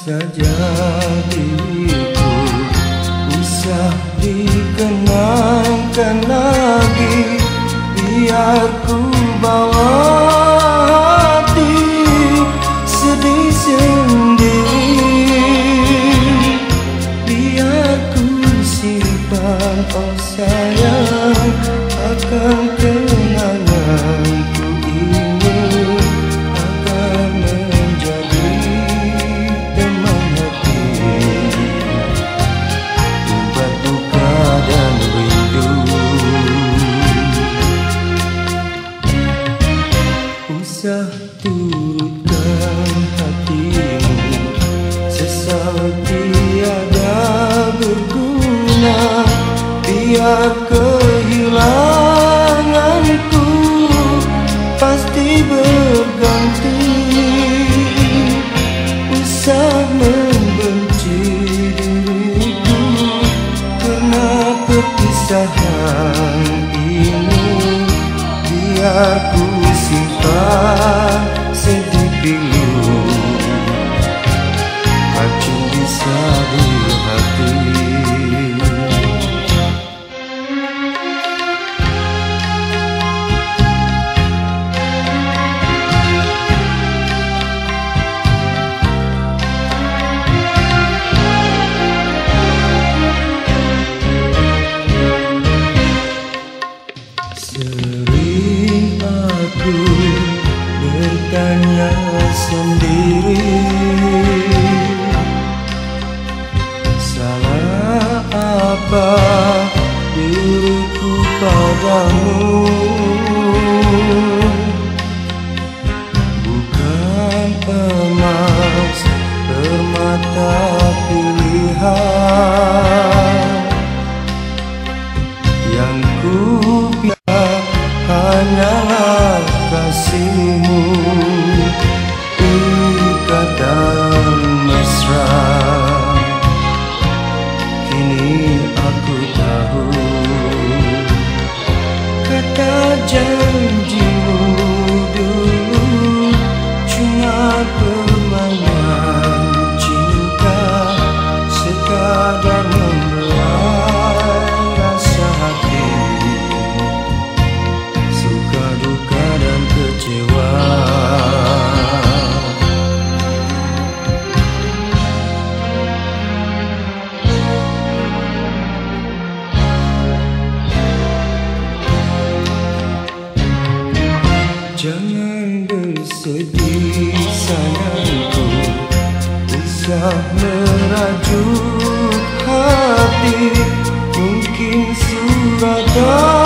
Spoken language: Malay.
saja diriku, usah dikenangkan lagi. Biar ku bawa hati sedih sendiri, biar ku simpan, oh sayang, akan kenanganku ini akan menjadi teman hati, obat duka dan rindu. Usah turutkan hatimu, sesal tiada berguna. Biar kehilanganku pasti berganti. Usah membenci diriku karena perpisahan ini. Biar ku simpan sedih pilu, racun bisa di hati. Sering aku bertanya sendiri, salah apa diriku padamu? Bukan emas permata pilihan yang ku hanyalah kasihmu, ikatan mesra. Kini aku tahu kata janjimu dulu cuma permainan cinta, sekadar membelai rasa hati, suka duka dan kecewa. Jangan bersedih sayangku, usah merajuk hati. Mungkin sudah